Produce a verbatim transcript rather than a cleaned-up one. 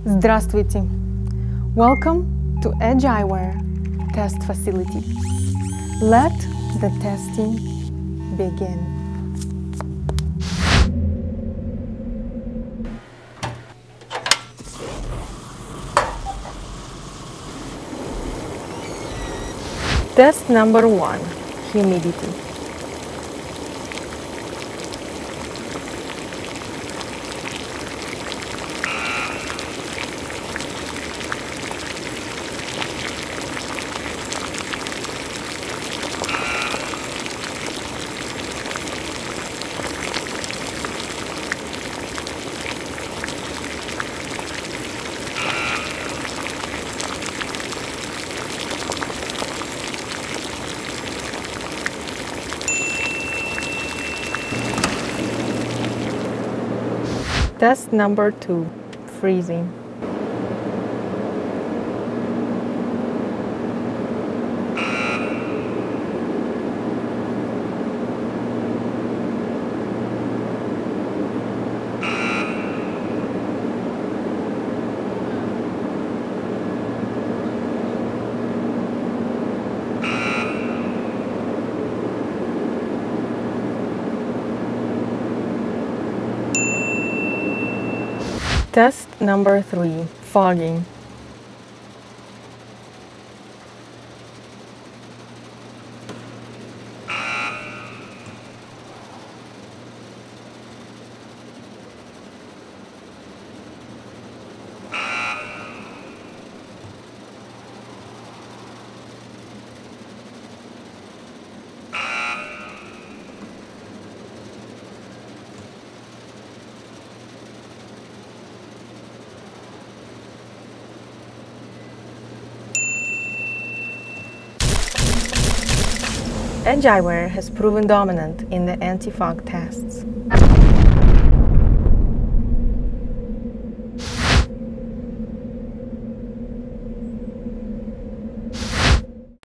Здравствуйте! Welcome to Agileware Test Facility. Let the testing begin. Test number one, humidity. Test number two, freezing. Test number three, fogging. Agileware has proven dominant in the anti-fog tests.